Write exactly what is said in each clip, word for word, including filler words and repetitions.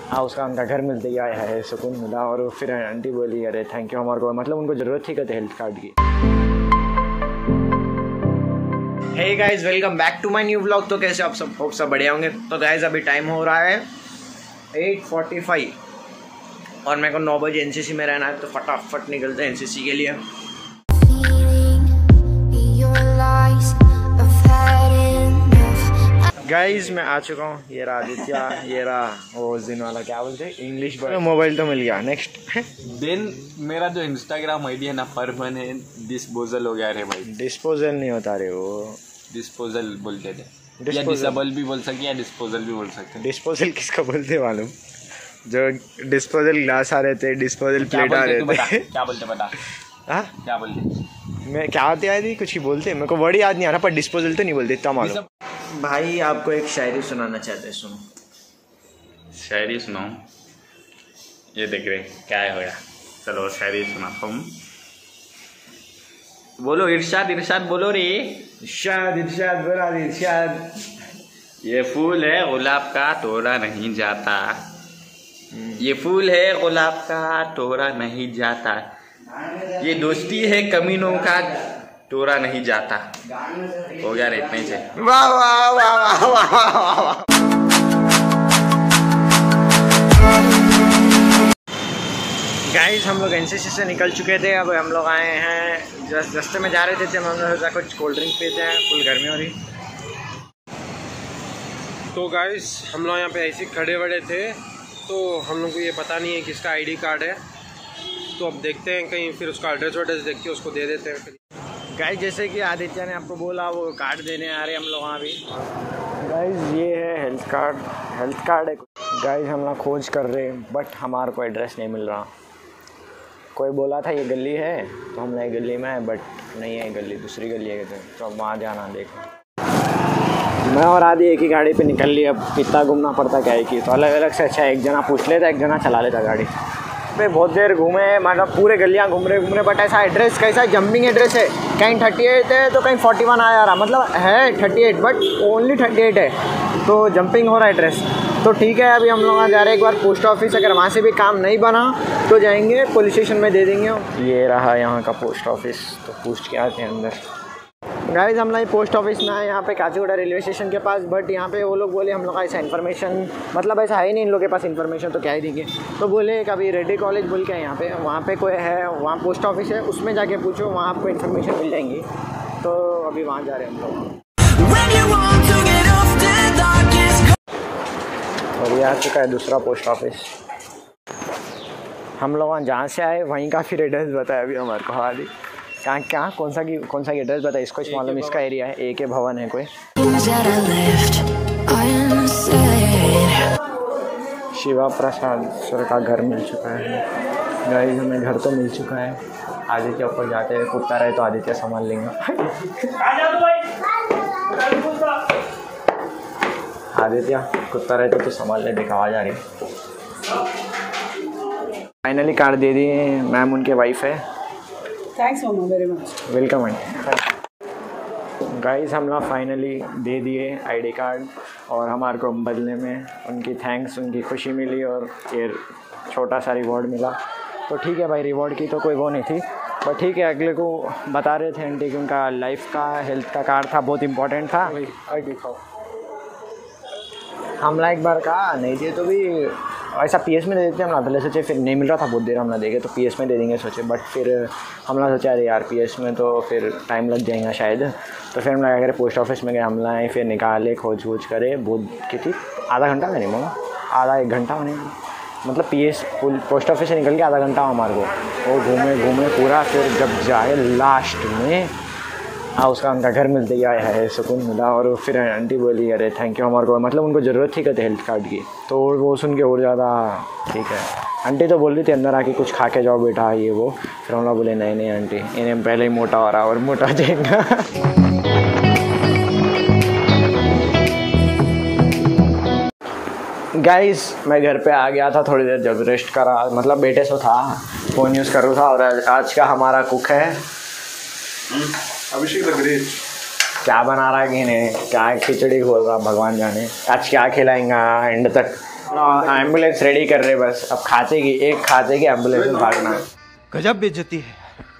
हाँ उसका उनका घर मिलते ही आया है सुकून मिला। और फिर आंटी बोली अरे थैंक यू हमारे को, मतलब उनको ज़रूरत थी कहते हेल्थ कार्ड की। Hey guys welcome back to my new vlog. तो कैसे आप सब होप सब बढ़िया होंगे। तो गाइस अभी टाइम हो रहा है एट फोर्टी फाइव और मेरे को नौ बजे एनसीसी में रहना है, तो फटाफट निकलते हैं एनसीसी के लिए। गाइस मैं आ चुका हूँ, ये रहा आदित्य, ये रहा वो उस दिन वाला क्या बोलते हैं इंग्लिश बॉय। मोबाइल तो मिल गया। नेक्स्ट देन मेरा जो इंस्टाग्राम आईडी है ना परमानेंट डिस्पोजल हो गया रे भाई। डिस्पोजल नहीं होता रे, वो डिस्पोजल बोलते थे या डिसेबल भी बोल सकते या डिस्पोजल भी बोल सकते। डिस्पोजल किसका बोलते मालूम? जो डिस्पोजल ग्लास आ रहे थे, डिस्पोजल प्लेट आ रहे थे। क्या बोलते बता? हाँ क्या बोलते? मैं क्या आते याद ही कुछ ही बोलते, मेरे को वर्ड याद नहीं आ रहा, पर डिस्पोजल तो नहीं बोलते इतना मालूम। भाई आपको एक शायरी सुनाना चाहते हैं, सुनो। शायरी सुनाओ। ये देख रहे क्या है होगा। चलो शायरी सुनाता हूँ। बोलो इरशाद इरशाद बोलो रे। इरशाद इरशाद बोला इरशाद। ये फूल है गुलाब का तोड़ा नहीं जाता, ये फूल है गुलाब का तोड़ा नहीं जाता, ये दोस्ती है कमीनों का तोड़ा नहीं जाता। हो गया रे इतने से। वाह वाह वाह वाह वाह। गाइस हम लोग एनसीसी से निकल चुके थे, अब हम लोग आए हैं जस्ट रास्ते में जा रहे थे, हम लोग सोचा कुछ कोल्ड ड्रिंक पीते हैं, फुल गर्मी हो रही। तो गाइस हम लोग यहाँ पे ऐसे खड़े बड़े थे, तो हम लोग को ये पता नहीं है किसका आईडी कार्ड है, तो अब देखते हैं कहीं फिर उसका एड्रेस वड्रेस देख के उसको दे देते हैं। गाइस जैसे कि आदित्य ने आपको बोला वो कार्ड देने आ रहे हैं हम लोग वहाँ भी। गाइस ये है हेल्थ कार्ड, हेल्थ कार्ड है। गाइस हम लोग खोज कर रहे हैं बट हमारे को एड्रेस नहीं मिल रहा। कोई बोला था ये गली है तो हम नई गली में है, बट नहीं है गली, दूसरी गली है, तो अब वहाँ जाना देखो। मैं और आदि एक ही गाड़ी पे निकल ली, अब कितना घूमना पड़ता क्या है कि, तो अलग अलग से अच्छा एक जना पूछ लेता, एक जना चला लेता गाड़ी पे। बहुत देर घूमे, मतलब पूरे गलियाँ घूम रहे घूम रहे, बट ऐसा एड्रेस कैसा जंपिंग एड्रेस है, कहीं थर्टी एट है तो कहीं फोर्टी वन आ रहा, मतलब है thirty eight but only thirty eight है, तो जंपिंग हो रहा है एड्रेस। तो ठीक है अभी हम लोग जा रहे हैं एक बार पोस्ट ऑफिस, अगर वहाँ से भी काम नहीं बना तो जाएंगे पुलिस स्टेशन में दे देंगे। ये रहा यहाँ का पोस्ट ऑफिस, तो पूछ के आते हैं अंदर। गाइस हम लोग पोस्ट ऑफिस में आए यहाँ पे काचीगुड़ा रेलवे स्टेशन के पास, बट यहाँ पे वो लोग बोले हम लोग का ऐसा इन्फॉर्मेशन, मतलब ऐसा है नहीं इन लोगों के पास इन्फॉर्मेशन, तो क्या ही देंगे। तो बोले कभी रेड्डी कॉलेज बोल के यहाँ पे, वहाँ पे कोई है, वहाँ पोस्ट ऑफिस है, उसमें जाके पूछो, वहाँ आपको इन्फॉर्मेशन मिल जाएंगी। तो अभी वहाँ जा रहे हैं हम लोग। और ये आ चुका है दूसरा पोस्ट ऑफिस। हम लोग वहाँ जहाँ से आए वहीं का फिर एड्रेस बताया अभी हमारे को। हाँ कहाँ क्या कौन सा की कौन सा एड्रेस बताया, इसको इस मालूम, इसका एरिया है ए के भवन है कोई। शिवा प्रसाद सर का घर मिल चुका है। गाइस हमें घर तो मिल चुका है। आदित्य ऊपर जाते हैं, कुत्ता रहे तो आदित्य संभाल लेंगे। आदित्य कुत्ता रहे तो, तो संभाल ले, देखा आवाज आ रही। फाइनली कार्ड दे दिए, मैम उनके वाइफ है। थैंक्स मामा very much. Welcome aunty. Guys हम लोग फाइनली दे दिए आईडी कार्ड, और हमारे को बदले में उनकी थैंक्स, उनकी खुशी मिली और ये छोटा सा रिवॉर्ड मिला। तो ठीक है भाई, रिवॉर्ड की तो कोई वो नहीं थी, पर ठीक है अगले को बता रहे थे आंटी कि उनका लाइफ का हेल्थ का कार्ड था, बहुत इंपॉर्टेंट था। आई दिखाओ। हम एक बार कहा नहीं दिए तो भी ऐसा पीएस में दे देते हम ना, पहले सोचे, फिर नहीं मिल रहा था बहुत देर, हम ना देंगे तो पीएस में दे देंगे सोचे, बट फिर हम लोग सोचा अरे यार पीएस में तो फिर टाइम लग जाएगा शायद, तो फिर हम लगा करे पोस्ट ऑफिस में गए, हम लाए, फिर निकाले, खोज खोज करे, बहुत कितनी आधा घंटा नहीं मांगा, आधा एक घंटा होने, मतलब पीएस पोस्ट ऑफिस से निकल के आधा घंटा हमारे को, वो घूमे घूमे पूरा, फिर जब जाए लास्ट में हाँ उसका उनका घर मिलते ही आया है सुकून मिला। और फिर आंटी बोली अरे थैंक यू हमारे को, मतलब उनको ज़रूरत थी कहते हेल्थ कार्ड की, तो वो सुन के और ज़्यादा ठीक है। आंटी तो बोल रही थी अंदर आके कुछ खा के जाओ बेटा ये वो, फिर हम लोग बोले नहीं नहीं आंटी इन्हें पहले ही मोटा हो रहा और मोटा हो जाएगा। गाइस मैं घर पे आ गया था थोड़ी देर, जब रेस्ट करा, मतलब बेटे सो था, फ़ोन यूज़ कर रहा था। और आज का हमारा कुक है अभिषेक लग रही। क्या बना रहा है कि नहीं, क्या खिचड़ी खोल रहा भगवान जाने, आज क्या खिलाएंगा एंड तक एम्बुलेंस रेडी कर रहे बस, अब खाते की एक खाते की एम्बुलेंस में भागना है। गजब बेइज्जती है।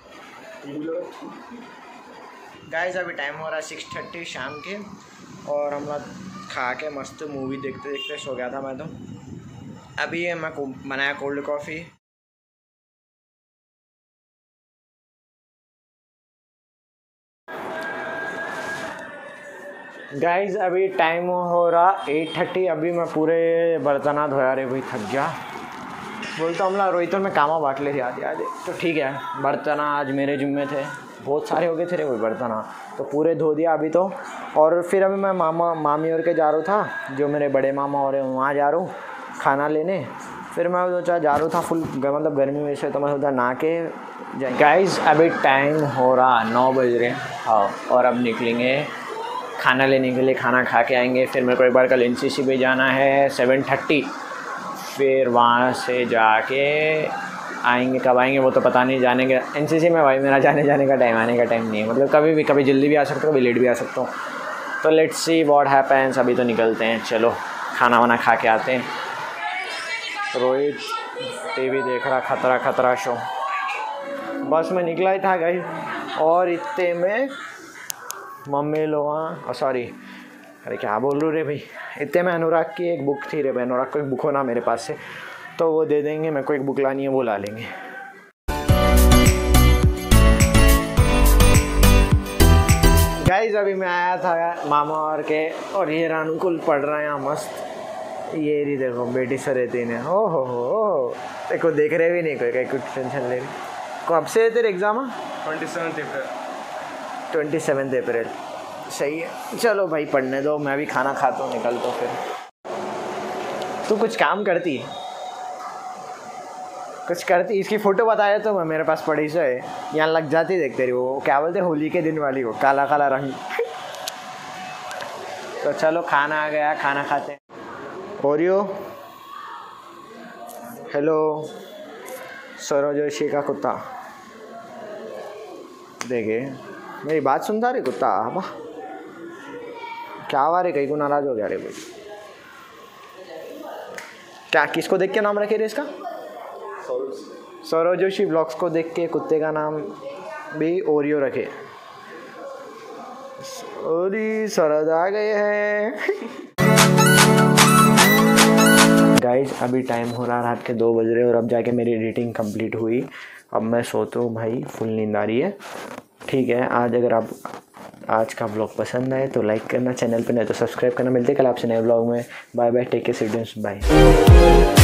गाइस अभी टाइम हो रहा है सिक्स थर्टी शाम के, और हम लोग खा के मस्त मूवी देखते देखते सो गया था मैं तो। अभी ये मैं बनाया कोल्ड कॉफ़ी। गाइस अभी टाइम हो रहा एट थर्टी, अभी मैं पूरे बर्तना धोया रे भाई, थक गया। बोलता हमला रोहित में कामा बांट ले आधे आधे, तो ठीक है बर्तना आज मेरे जिम्मे थे, बहुत सारे हो गए थे रे वही बर्तना, तो पूरे धो दिया अभी तो। और फिर अभी मैं मामा मामी और के जा रहा था, जो मेरे बड़े मामा और वहाँ जा रहा हूँ खाना लेने। फिर मैं सोचा जा रहा था फुल मतलब गर्मी में से, तो मैं सोचा नहा के जाए। गाइस अभी टाइम हो रहा नौ बज रहे, हाँ, और अब निकलेंगे खाना लेने के लिए, खाना खा के आएंगे। फिर मेरे को एक बार कल एन सी सी पे जाना है सेवन थर्टी, फिर वहाँ से जाके आएंगे। कब आएंगे वो तो पता नहीं, जाने के एन सी सी में भाई मेरा जाने जाने का टाइम आने का टाइम नहीं है, मतलब कभी भी, कभी जल्दी भी आ सकता हूँ, कभी लेट भी आ सकता हूँ। तो लेट्स सी व्हाट हैपेंस। अभी तो निकलते हैं, चलो खाना वाना खा के आते हैं। रोहित टीवी देख रहा, खतरा खतरा शो। बस मैं निकला ही था गई, और इतने में मम्मी लोग, सॉरी अरे क्या बोल रहा रे भाई, इतने में अनुराग की एक बुक थी रे भाई, अनुराग को एक बुक होना मेरे पास से, तो वो दे देंगे। मेरे को एक बुक लानी है, वो ला लेंगे। गाइस अभी मैं आया था मामा और के, और ये रानुकुल पढ़ रहा है यहाँ मस्त। ये रही देखो बेटी सरेती ने, हो हो हो देखो, देख रहे भी नहीं कोई, कहीं कुछ टेंशन ले रही। कब से है तेरे exam? Twenty seven April twenty seven April, सही है। चलो भाई पढ़ने दो, मैं भी खाना खाता हूँ, निकलता हूँ फिर। तू कुछ काम करती है, कुछ करती, इसकी फ़ोटो बताया तो मैं, मेरे पास पड़ी से है, यहाँ लग जाती, देखते रही वो क्या बोलते होली के दिन वाली को, काला काला रंग। तो चलो खाना आ गया, खाना खाते हैं। ओरियो, हेलो सरोजोशी का कुत्ता, देखे मेरी बात सुनता रे कुत्ता, अब क्या हुआ रे, कहीं को नाराज हो गया रे भाई? क्या किसको देख के नाम रखे रे इसका? सरोजोशी ब्लॉग्स को देख के कुत्ते का नाम भी ओरियो रखे। ओरी सरद आ गए हैं। गाइस अभी टाइम हो रहा रात के दो बज रहे, और अब जाके मेरी एडिटिंग कंप्लीट हुई। अब मैं सोता हूँ भाई, फुल नींद आ रही है। ठीक है, आज अगर आप आज का ब्लॉग पसंद आए तो लाइक करना, चैनल पे नहीं तो सब्सक्राइब करना। मिलते कल आपसे नए ब्लॉग में। Bye bye, take care, bye.